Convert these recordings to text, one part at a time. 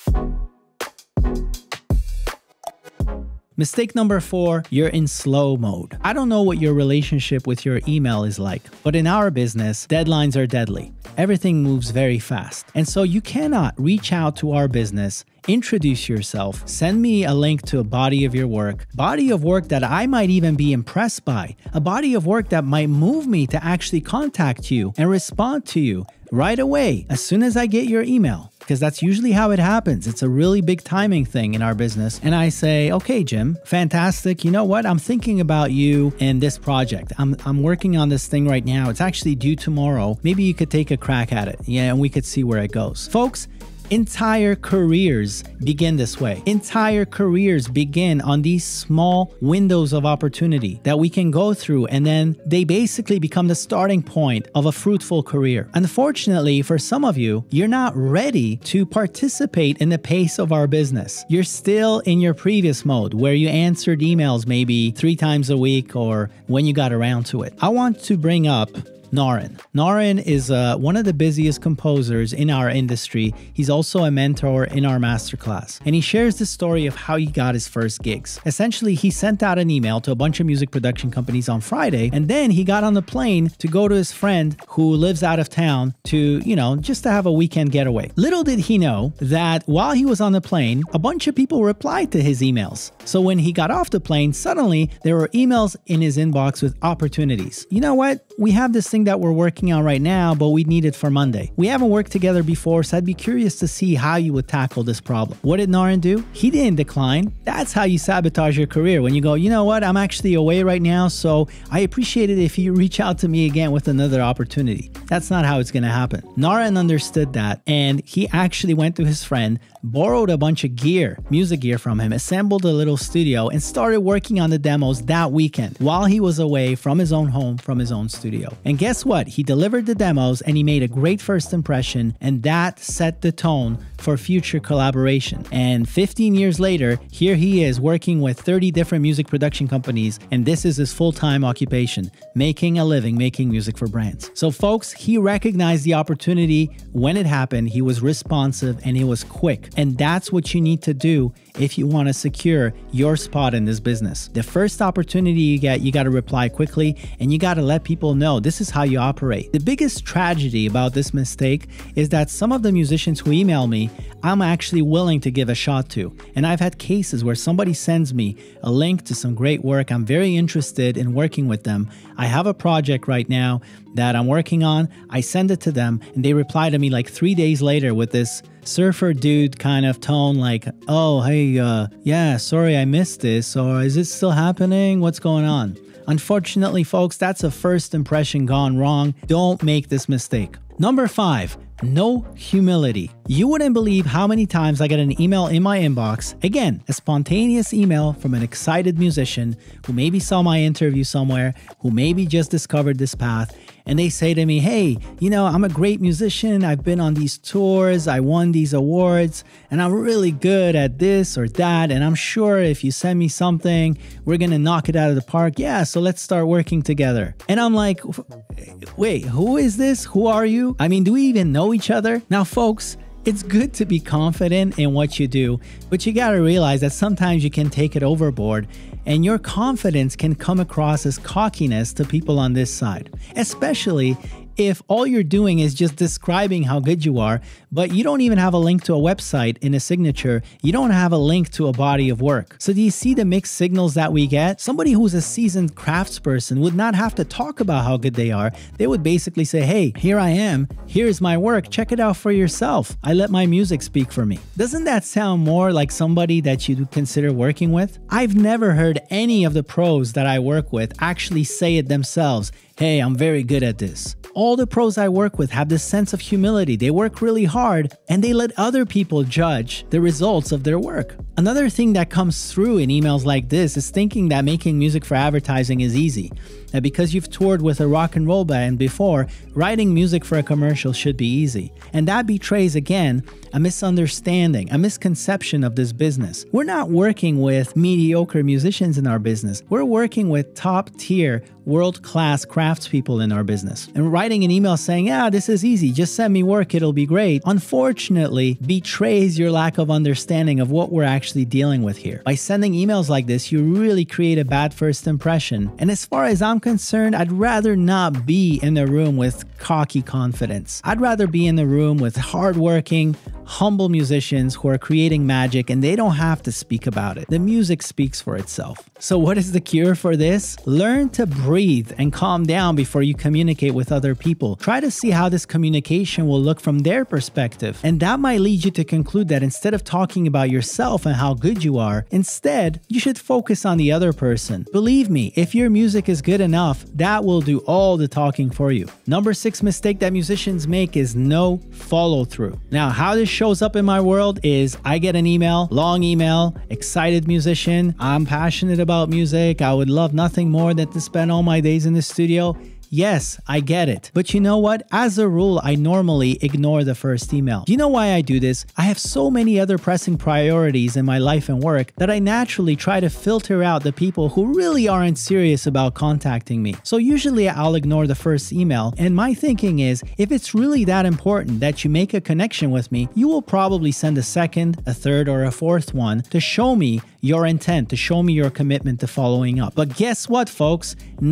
Mistake number 4, you're in slow mode. I don't know what your relationship with your email is like, but in our business, deadlines are deadly. Everything moves very fast. And so you cannot reach out to our business, introduce yourself, send me a link to a body of your work, body of work that I might even be impressed by, a body of work that might move me to actually contact you and respond to you right away as soon as I get your email. Because that's usually how it happens. It's a really big timing thing in our business. And I say, okay, Jim, fantastic. You know what? I'm thinking about you and this project. I'm working on this thing right now. It's actually due tomorrow. Maybe you could take a crack at it. Yeah, and we could see where it goes. Folks, entire careers begin this way. Entire careers begin on these small windows of opportunity that we can go through, and then they basically become the starting point of a fruitful career. Unfortunately, for some of you, you're not ready to participate in the pace of our business. You're still in your previous mode where you answered emails maybe 3 times a week or when you got around to it. I want to bring up Naren. Naren is one of the busiest composers in our industry. He's also a mentor in our masterclass. And he shares the story of how he got his first gigs. Essentially, he sent out an email to a bunch of music production companies on Friday, and then he got on the plane to go to his friend who lives out of town to, just to have a weekend getaway. Little did he know that while he was on the plane, a bunch of people replied to his emails. So when he got off the plane, suddenly there were emails in his inbox with opportunities. You know what? We have this thing that we're working on right now, but we need it for Monday. We haven't worked together before, so I'd be curious to see how you would tackle this problem. What did Naren do? He didn't decline. That's how you sabotage your career. When you go, you know what, I'm actually away right now, so I appreciate it if you reach out to me again with another opportunity. That's not how it's going to happen. Naren understood that, and he actually went to his friend, borrowed a bunch of gear, music gear from him, assembled a little studio, and started working on the demos that weekend while he was away from his own home, from his own studio. And guess what? He delivered the demos and he made a great first impression, and that set the tone for future collaboration. And 15 years later, here he is working with 30 different music production companies, and this is his full-time occupation, making a living, making music for brands. So folks, he recognized the opportunity when it happened, he was responsive, and he was quick. And that's what you need to do if you want to secure your spot in this business. The first opportunity you get, you got to reply quickly, and you got to let people know this is how you operate. The biggest tragedy about this mistake is that some of the musicians who email me, I'm actually willing to give a shot to. And I've had cases where somebody sends me a link to some great work. I'm very interested in working with them. I have a project right now that I'm working on. I send it to them, and they reply to me like 3 days later with this surfer dude kind of tone like, oh, hey, yeah, sorry I missed this, or is it still happening? What's going on? Unfortunately, folks, that's a first impression gone wrong. Don't make this mistake. Number 5, no humility. You wouldn't believe how many times I get an email in my inbox, again, a spontaneous email from an excited musician who maybe saw my interview somewhere, who maybe just discovered this path, and they say to me, hey, I'm a great musician, I've been on these tours, I won these awards, and I'm really good at this or that, and I'm sure if you send me something, we're gonna knock it out of the park. Yeah, so let's start working together. And I'm like, wait, who is this? Who are you? I mean, do we even know each other? Now, folks, it's good to be confident in what you do, but you gotta realize that sometimes you can take it overboard, and your confidence can come across as cockiness to people on this side, especially if all you're doing is just describing how good you are, but you don't even have a link to a website in a signature, you don't have a link to a body of work. So do you see the mixed signals that we get? Somebody who's a seasoned craftsperson would not have to talk about how good they are. They would basically say, hey, here I am, here's my work, check it out for yourself. I let my music speak for me. Doesn't that sound more like somebody that you'd consider working with? I've never heard any of the pros that I work with actually say it themselves. Hey, I'm very good at this. All the pros I work with have this sense of humility. They work really hard and they let other people judge the results of their work. Another thing that comes through in emails like this is thinking that making music for advertising is easy. That because you've toured with a rock and roll band before, writing music for a commercial should be easy. And that betrays, again, a misunderstanding, a misconception of this business. We're not working with mediocre musicians in our business. We're working with top-tier, world-class craftspeople in our business. And writing an email saying, yeah, this is easy, just send me work, it'll be great, unfortunately betrays your lack of understanding of what we're actually dealing with here. By sending emails like this, you really create a bad first impression. And as far as I'm concerned, I'd rather not be in the room with cocky confidence. I'd rather be in the room with hardworking, humble musicians who are creating magic, and they don't have to speak about it. The music speaks for itself. So what is the cure for this? Learn to breathe and calm down before you communicate with other people. Try to see how this communication will look from their perspective. And that might lead you to conclude that instead of talking about yourself and how good you are, instead, you should focus on the other person. Believe me, if your music is good enough, that will do all the talking for you. Number 6 mistake that musicians make is no follow through. Now, how this shows up in my world is I get an email, long email, excited musician, I'm passionate about music, I would love nothing more than to spend all my days in the studio. Yes, I get it. But you know what? As a rule, I normally ignore the first email. Do you know why I do this? I have so many other pressing priorities in my life and work that I naturally try to filter out the people who really aren't serious about contacting me. So usually I'll ignore the first email. And my thinking is, if it's really that important that you make a connection with me, you will probably send a second, a third, or a fourth one to show me your intent, to show me your commitment to following up. But guess what, folks?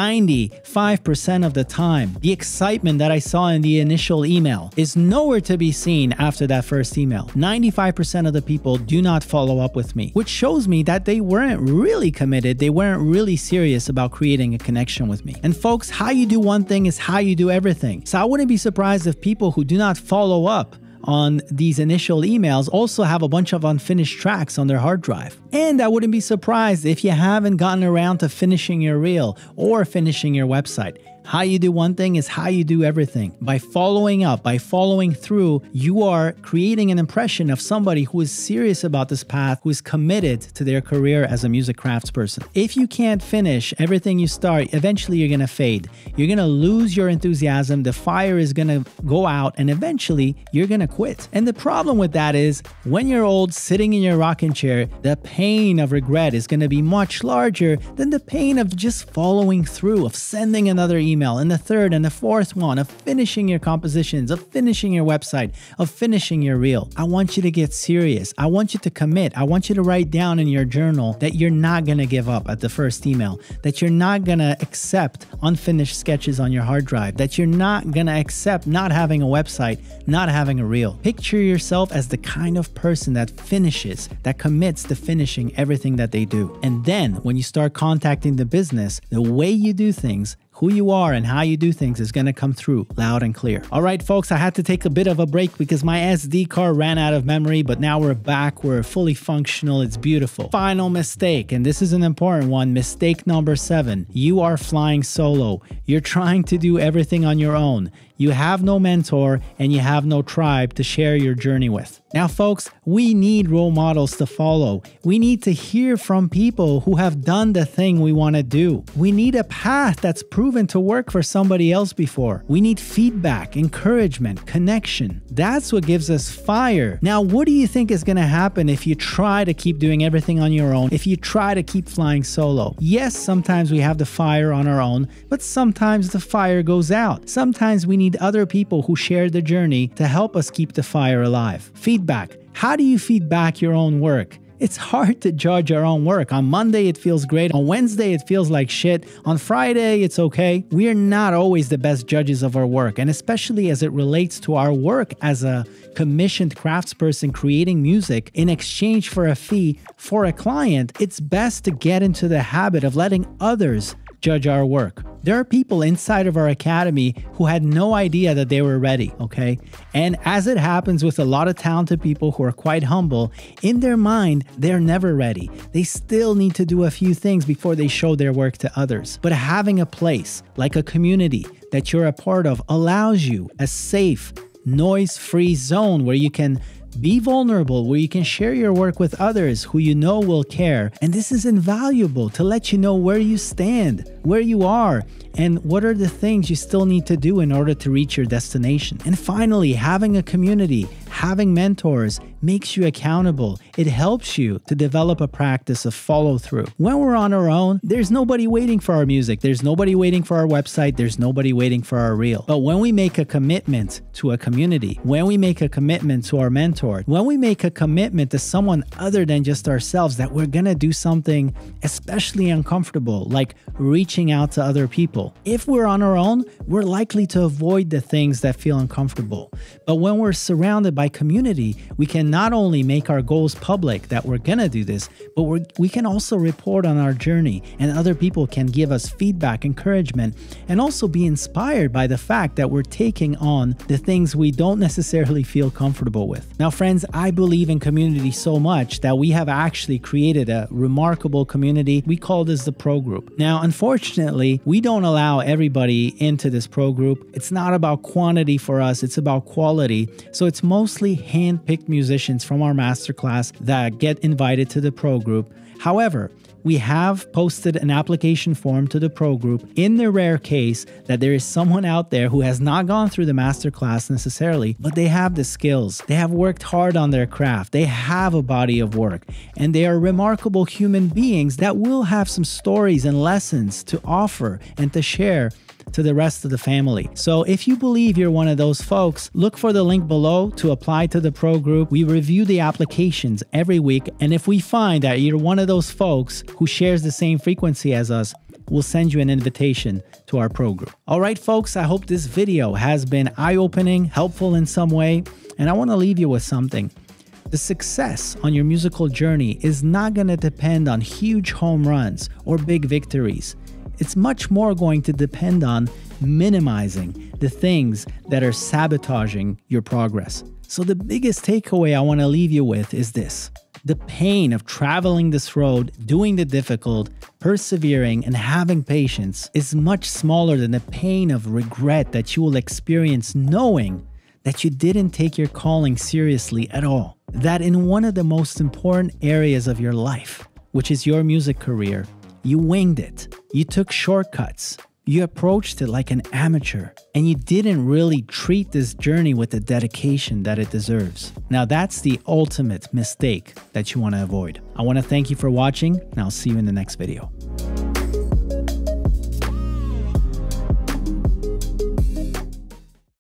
95% of the time, the excitement that I saw in the initial email is nowhere to be seen after that first email. 95% of the people do not follow up with me, which shows me that they weren't really committed, they weren't really serious about creating a connection with me. And folks, how you do one thing is how you do everything. So I wouldn't be surprised if people who do not follow up on these initial emails also have a bunch of unfinished tracks on their hard drive. And I wouldn't be surprised if you haven't gotten around to finishing your reel or finishing your website. How you do one thing is how you do everything. By following up, by following through, you are creating an impression of somebody who is serious about this path, who is committed to their career as a music craftsperson. If you can't finish everything you start, eventually you're going to fade. You're going to lose your enthusiasm, the fire is going to go out, and eventually you're going to quit. And the problem with that is, when you're old, sitting in your rocking chair, the pain of regret is going to be much larger than the pain of just following through, of sending another email, and the third and the fourth one, of finishing your compositions, of finishing your website, of finishing your reel. I want you to get serious. I want you to commit. I want you to write down in your journal that you're not going to give up at the first email, that you're not going to accept unfinished sketches on your hard drive, that you're not going to accept not having a website, not having a reel. Picture yourself as the kind of person that finishes, that commits to finishing everything that they do. And then when you start contacting the business, the way you do things, who you are and how you do things is going to come through loud and clear. All right, folks, I had to take a bit of a break because my SD card ran out of memory, but now we're back. We're fully functional. It's beautiful. Final mistake, and this is an important one. Mistake number 7. You are flying solo. You're trying to do everything on your own. You have no mentor and you have no tribe to share your journey with. Now, folks, we need role models to follow. We need to hear from people who have done the thing we want to do. We need a path that's proven to work for somebody else before. We need feedback, encouragement, connection. That's what gives us fire. Now, what do you think is going to happen if you try to keep doing everything on your own, if you try to keep flying solo? Yes, sometimes we have the fire on our own, but sometimes the fire goes out. Sometimes we need other people who share the journey to help us keep the fire alive. Feedback. How do you feed back your own work? It's hard to judge our own work. On Monday, it feels great. On Wednesday, it feels like shit. On Friday, it's okay. We are not always the best judges of our work, and especially as it relates to our work as a commissioned craftsperson creating music in exchange for a fee for a client, it's best to get into the habit of letting others judge our work. There are people inside of our academy who had no idea that they were ready, okay? And as it happens with a lot of talented people who are quite humble, in their mind, they're never ready. They still need to do a few things before they show their work to others. But having a place, like a community that you're a part of, allows you a safe, noise-free zone where you can be vulnerable, where you can share your work with others who you know will care. And this is invaluable to let you know where you stand, where you are, and what are the things you still need to do in order to reach your destination. And finally, having a community, having mentors, makes you accountable. It helps you to develop a practice of follow through. When we're on our own, there's nobody waiting for our music. There's nobody waiting for our website. There's nobody waiting for our reel. But when we make a commitment to a community, when we make a commitment to our mentor, when we make a commitment to someone other than just ourselves that we're gonna do something especially uncomfortable, like reaching out to other people. If we're on our own, we're likely to avoid the things that feel uncomfortable. But when we're surrounded by community, we can not only make our goals public that we're gonna do this, but we can also report on our journey, and other people can give us feedback, encouragement, and also be inspired by the fact that we're taking on the things we don't necessarily feel comfortable with. Now, friends, I believe in community so much that we have actually created a remarkable community. We call this the Pro Group. Now, unfortunately, we don't allow everybody into this Pro Group. It's not about quantity for us, it's about quality. So it's mostly hand-picked musicians from our masterclass that get invited to the Pro Group. However, we have posted an application form to the Pro Group in the rare case that there is someone out there who has not gone through the masterclass necessarily, but they have the skills. They have worked hard on their craft. They have a body of work, and they are remarkable human beings that will have some stories and lessons to offer and to share to the rest of the family. So if you believe you're one of those folks, look for the link below to apply to the Pro Group. We review the applications every week, and if we find that you're one of those folks who shares the same frequency as us, we'll send you an invitation to our Pro Group. All right, folks, I hope this video has been eye-opening, helpful in some way, and I want to leave you with something. The success on your musical journey is not going to depend on huge home runs or big victories. It's much more going to depend on minimizing the things that are sabotaging your progress. So the biggest takeaway I want to leave you with is this. The pain of traveling this road, doing the difficult, persevering, and having patience is much smaller than the pain of regret that you will experience knowing that you didn't take your calling seriously at all. That in one of the most important areas of your life, which is your music career, you winged it. You took shortcuts. You approached it like an amateur, and you didn't really treat this journey with the dedication that it deserves. Now that's the ultimate mistake that you want to avoid. I want to thank you for watching, and I'll see you in the next video.